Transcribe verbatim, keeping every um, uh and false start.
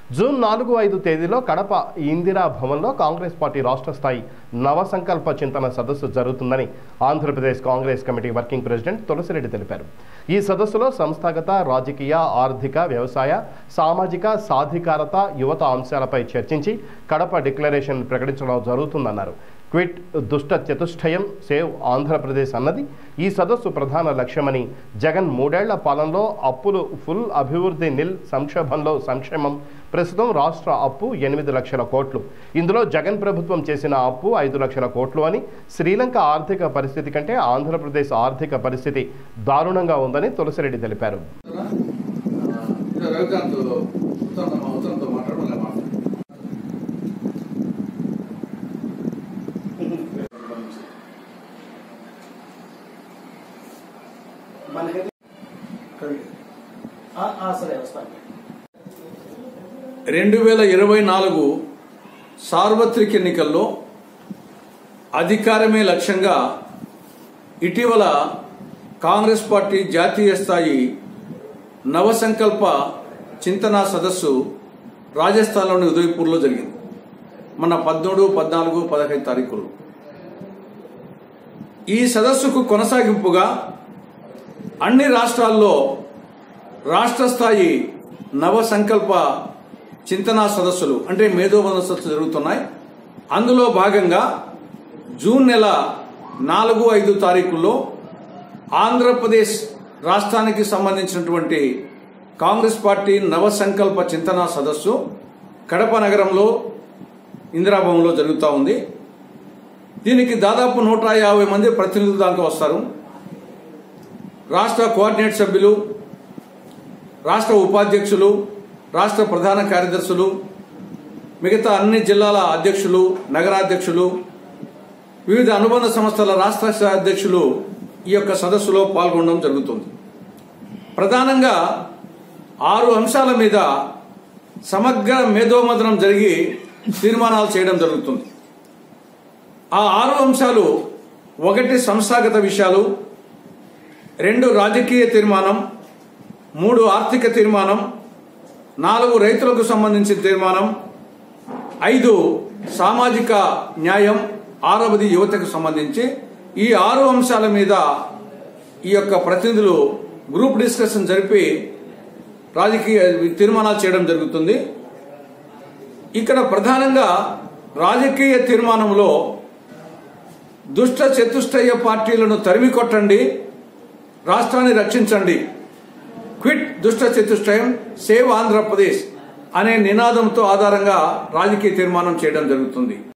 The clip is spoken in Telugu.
జూన్ నాలుగు ఐదు తేదీలో కడప ఇందిరా భవన్లో కాంగ్రెస్ పార్టీ రాష్ట్ర స్థాయి నవసంకల్ప చింతన సదస్సు జరుగుతుందని Andhra Pradesh Congress committee working president Tulasi Reddy తెలిపారు. ఈ సదస్సులో సంస్థాగత, రాజకీయ, ఆర్థిక, వ్యవసాయ, సామాజిక సాధికారత, యువత అంశాలపై చర్చించి కడప డిక్లరేషన్ ప్రకటించడం జరుగుతుందన్నారు. క్విట్ దుష్ట చతుష్టయం సేవ్ ఆంధ్రప్రదేశ్ అన్నది ఈ సదస్సు ప్రధాన లక్ష్యమని, జగన్ మూడేళ్ల పాలనలో అప్పులు ఫుల్, అభివృద్ధి నిల్, సంక్షోభంలో సంక్షేమం, ప్రస్తుతం రాష్ట్ర అప్పు ఎనిమిది లక్షల కోట్లు, ఇందులో జగన్ ప్రభుత్వం చేసిన అప్పు ఐదు లక్షల కోట్లు అని, శ్రీలంక ఆర్థిక పరిస్థితి కంటే ఆంధ్రప్రదేశ్ ఆర్థిక పరిస్థితి దారుణంగా ఉందని తులసిరెడ్డి తెలిపారు. రెండు వేల ఇరవై నాలుగు సార్వత్రిక ఎన్నికల్లో అధికారమే లక్ష్యంగా ఇటీవల కాంగ్రెస్ పార్టీ జాతీయ స్థాయి నవసంకల్ప చింతన సదస్సు రాజస్థాన్లోని ఉదయపూర్లో జరిగింది. మన పద్మూడు పద్నాలుగు పదహైదు తారీఖులు ఈ సదస్సుకు కొనసాగింపుగా అన్ని రాష్ట్రాల్లో రాష్ట్ర స్థాయి నవసంకల్ప చింతనా సదస్సులు అంటే మేధోబంధ సదస్సులు జరుగుతున్నాయి. అందులో భాగంగా జూన్ నెల నాలుగు ఐదు తారీఖుల్లో ఆంధ్రప్రదేశ్ రాష్ట్రానికి సంబంధించినటువంటి కాంగ్రెస్ పార్టీ నవసంకల్ప చింతనా సదస్సు కడప నగరంలో ఇందిరాభవన్లో జరుగుతూ ఉంది. దీనికి దాదాపు నూట యాభై మంది ప్రతినిధులు దాకా వస్తారు. రాష్ట్ర కోఆర్డినేట్ సభ్యులు, రాష్ట్ర ఉపాధ్యక్షులు, రాష్ట్ర ప్రధాన కార్యదర్శులు, మిగతా అన్ని జిల్లాల అధ్యక్షులు, నగరాధ్యక్షులు, వివిధ అనుబంధ సంస్థల రాష్ట్ర అధ్యక్షులు ఈ యొక్క సదస్సులో పాల్గొనడం జరుగుతుంది. ప్రధానంగా ఆరు అంశాల మీద సమగ్ర మేధోమథనం జరిగి తీర్మానాలు చేయడం జరుగుతుంది. ఆ ఆరు అంశాలు: ఒకటి సంస్థాగత విషయాలు, రెండు రాజకీయ తీర్మానం, మూడు ఆర్థిక తీర్మానం, నాలుగు రైతులకు సంబంధించిన తీర్మానం, ఐదు సామాజిక న్యాయం, ఆరవది యువతకు సంబంధించి ఈ ఆరు అంశాల మీద ఈ యొక్క ప్రతినిధులు గ్రూప్ డిస్కషన్ జరిపి రాజకీయ తీర్మానాలు చేయడం జరుగుతుంది. ఇక్కడ ప్రధానంగా రాజకీయ తీర్మానంలో దుష్ట చతుష్టయ పార్టీలను తరిమి కొట్టండి, రాష్ట్రాన్ని రక్షించండి, క్విట్ దుష్ట చతుష్టయం సేవ్ ఆంధ్రప్రదేశ్ అనే నినాదంతో ఆధారంగా రాజకీయ తీర్మానం చేయడం జరుగుతుంది.